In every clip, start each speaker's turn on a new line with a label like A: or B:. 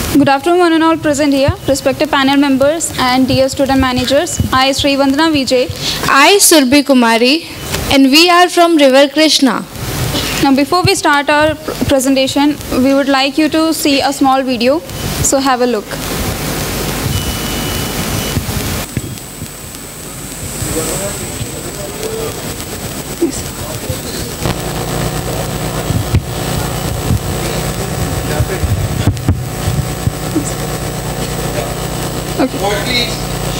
A: Good afternoon, one and all present here, respected panel members and dear student managers. I, Sri Vandana Vijay.
B: I, Surbhi Kumari, and we are from River Krishna.
A: Now, before we start our presentation, we would like you to see a small video. So, have a look. Okay.
C: Board, please.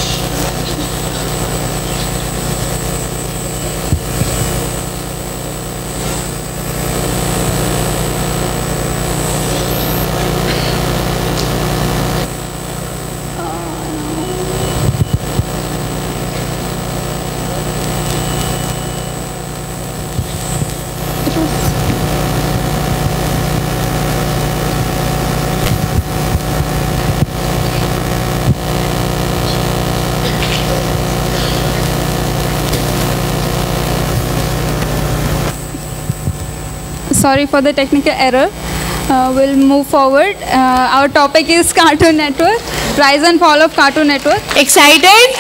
A: Sorry for the technical error. We'll move forward. Our topic is Cartoon Network, rise and fall of Cartoon Network.
B: Excited?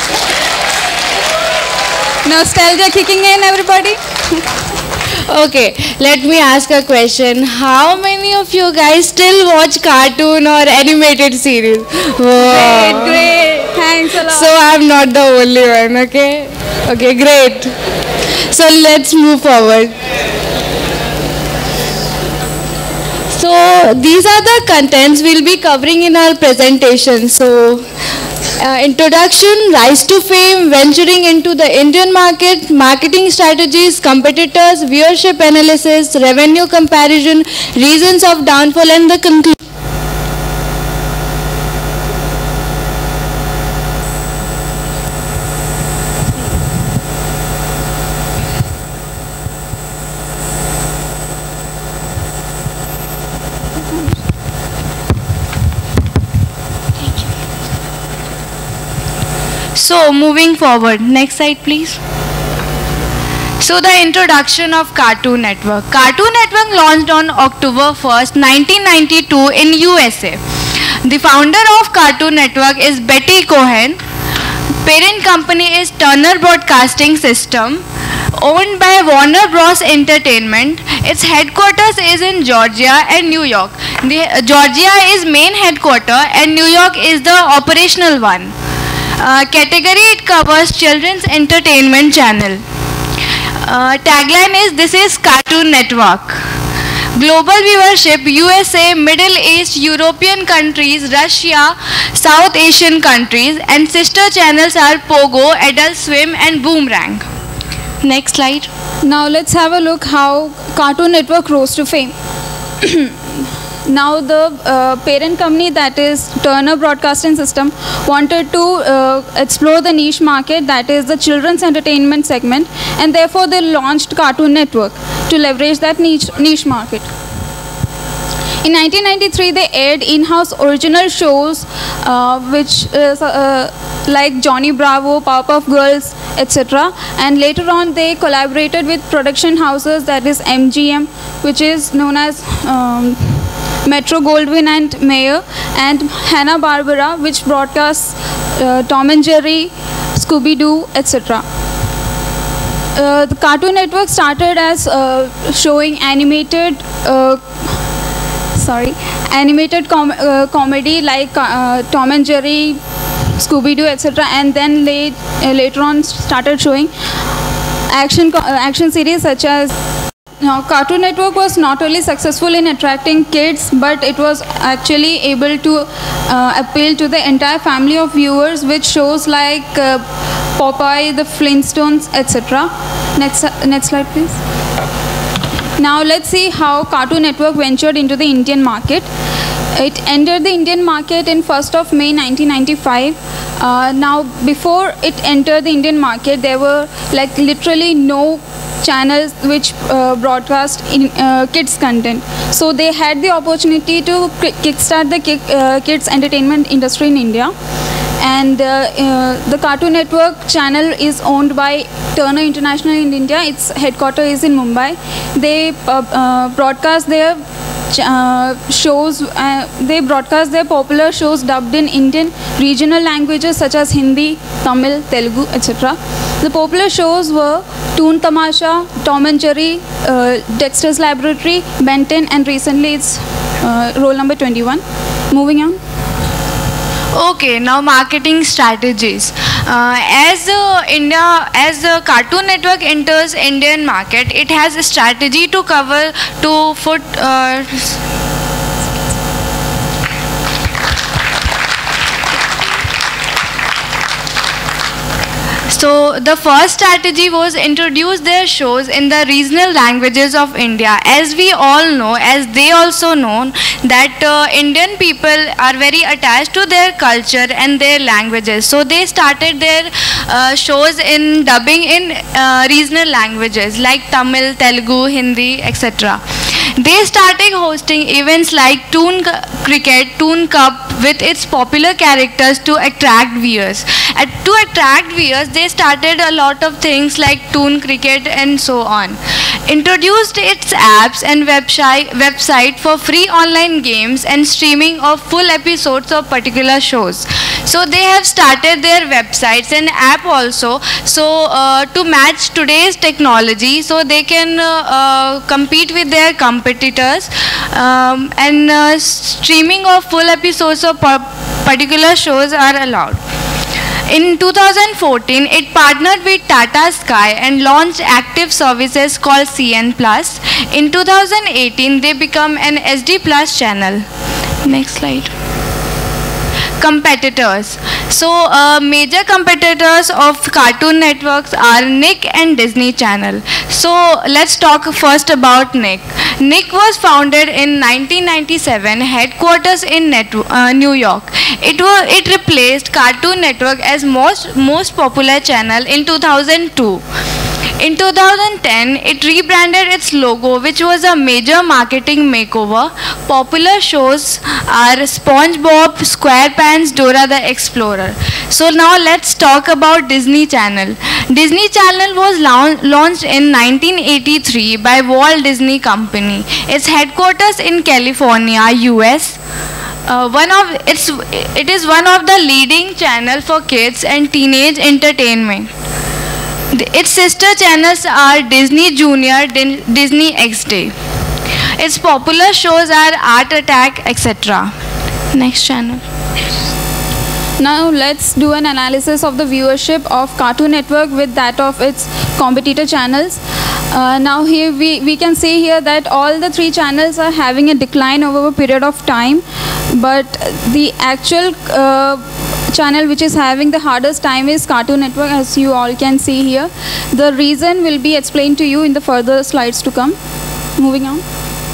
A: Nostalgia kicking in, everybody.
B: Okay, let me ask a question. How many of you guys still watch cartoon or animated series? Whoa.
A: Great. Thanks a lot.
B: So I'm not the only one, okay? Okay, great. So let's move forward. So these are the contents we'll be covering in our presentation. So introduction, rise to fame, venturing into the Indian market, marketing strategies, competitors, viewership analysis, revenue comparison, reasons of downfall, and the conclusion. So moving forward, next slide please. So the introduction of Cartoon Network. Cartoon Network launched on October 1st, 1992 in USA. The founder of Cartoon Network is Betty Cohen. Parent company is Turner Broadcasting System, owned by Warner Bros. Entertainment. Its headquarters is in Georgia and New York. Georgia is main headquarter and New York is the operational one. Category, it covers children's entertainment channel. Tagline is, this is Cartoon Network. Global viewership, USA, Middle East, European countries, Russia, South Asian countries, and sister channels are Pogo, Adult Swim, and Boomerang. Next slide.
A: Now let's have a look how Cartoon Network rose to fame. Now the parent company, that is Turner Broadcasting System, wanted to explore the niche market, that is the children's entertainment segment, and therefore they launched Cartoon Network to leverage that niche market. In 1993, they aired in-house original shows which like Johnny Bravo, Powerpuff Girls, etc. And later on they collaborated with production houses, that is MGM, which is known as Metro Goldwyn and Mayer, and Hanna-Barbera, which broadcasts Tom and Jerry, Scooby-Doo, etc. The Cartoon Network started as showing animated comedy like Tom and Jerry, Scooby-Doo, etc. And then later on started showing action series such as. Now, Cartoon Network was not only successful in attracting kids, but it was actually able to appeal to the entire family of viewers with shows like Popeye, the Flintstones, etc. Next slide, please. Now, let's see how Cartoon Network ventured into the Indian market. It entered the Indian market in 1st of May 1995. Now, before it entered the Indian market, there were like literally no channels which broadcast in kids content. So they had the opportunity to kickstart the kids entertainment industry in India. And the Cartoon Network channel is owned by Turner International in India. Its headquarters is in Mumbai. They broadcast their shows. They broadcast their popular shows dubbed in Indian regional languages such as Hindi, Tamil, Telugu, etc. The popular shows were Toon Tamasha, Tom and Jerry, Dexter's Laboratory, Ben 10, and recently it's roll number 21. Moving on.
B: Okay, now marketing strategies. As the Cartoon Network enters Indian market, it has a strategy to cover to foot. So the first strategy was introduce their shows in the regional languages of India. As we all know, as they also know, that Indian people are very attached to their culture and their languages. So they started their shows in dubbing in regional languages like Tamil, Telugu, Hindi, etc. They started hosting events like Toon Cricket, Toon Cup with its popular characters to attract viewers. To attract viewers, they started a lot of things like Toon Cricket and so on. Introduced its apps and website for free online games and streaming of full episodes of particular shows. So they have started their websites and app also. So to match today's technology, so they can compete with their competitors, and streaming of full episodes of particular shows are allowed. In 2014, it partnered with Tata Sky and launched active services called CN Plus. In 2018, they become an SD Plus channel. Next slide. Competitors. So major competitors of Cartoon Networks are Nick and Disney Channel. So let's talk first about Nick. Nick was founded in 1997, headquarters in New York. It replaced Cartoon Network as most popular channel in 2002. In 2010, it rebranded its logo, which was a major marketing makeover. Popular shows are SpongeBob, SquarePants, Dora the Explorer. So now let's talk about Disney Channel. Disney Channel was launched in 1983 by Walt Disney Company. Its headquarters in California, US. It is one of the leading channel for kids and teenage entertainment. Its sister channels are Disney Junior, Disney XD. Its popular shows are Art Attack, etc. Next channel.
A: Now let's do an analysis of the viewership of Cartoon Network with that of its competitor channels. Now here we can see here that all the three channels are having a decline over a period of time, but the actual channel which is having the hardest time is Cartoon Network, as you all can see here. The reason will be explained to you in the further slides to come. Moving on.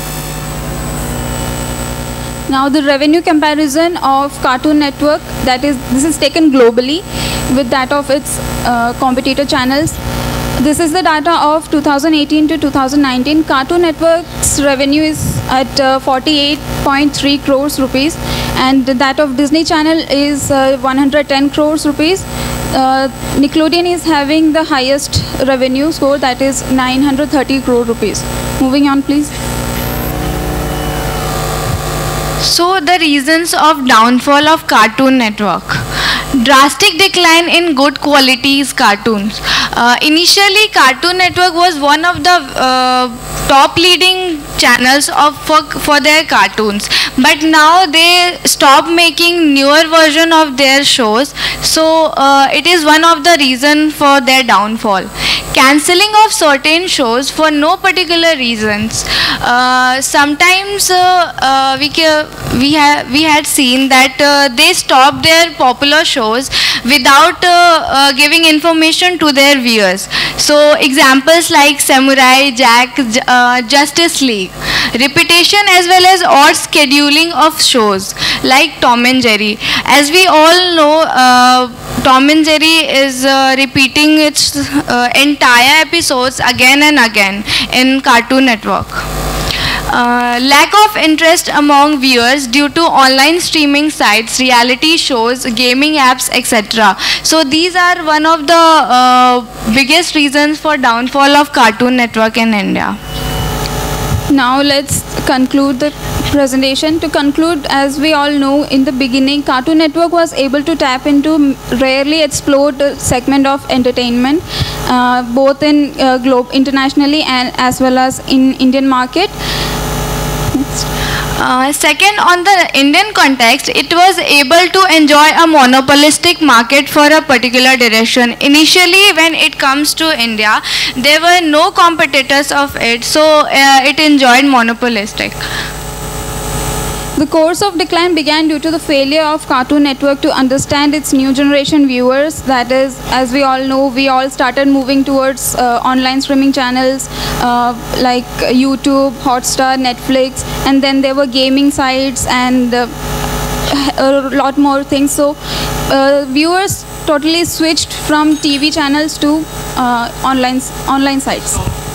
A: Now the revenue comparison of Cartoon Network, this is taken globally with that of its competitor channels. This is the data of 2018 to 2019. Cartoon Network's revenue is at 48.3 crores rupees, and that of Disney Channel is 110 crores rupees. Nickelodeon is having the highest revenue score, that is 930 crore rupees. Moving on, please.
B: So the reasons of downfall of Cartoon Network. Drastic decline in good qualities cartoons. Initially, Cartoon Network was one of the top leading channels for their cartoons, but now they stop making newer version of their shows. So it is one of the reason for their downfall. Cancelling of certain shows for no particular reasons. Sometimes we had seen that they stopped their popular shows without giving information to their viewers. So examples like Samurai Jack, Justice League. Repetition as well as odd scheduling of shows like Tom and Jerry. As we all know, Tom and Jerry is repeating its entire episodes again and again in Cartoon Network. Lack of interest among viewers due to online streaming sites, reality shows, gaming apps, etc. So these are one of the biggest reasons for downfall of Cartoon Network in India.
A: Now let's conclude the presentation. To conclude, as we all know, in the beginning, Cartoon Network was able to tap into rarely explored segment of entertainment, both in internationally and as well as in Indian market.
B: Second, on the Indian context, it was able to enjoy a monopolistic market for a particular direction. Initially, when it comes to India, there were no competitors of it, so it enjoyed monopolistic.
A: The course of decline began due to the failure of Cartoon Network to understand its new generation viewers. That is, as we all know, we all started moving towards online streaming channels like YouTube, Hotstar, Netflix, and then there were gaming sites and a lot more things. So viewers totally switched from TV channels to online sites.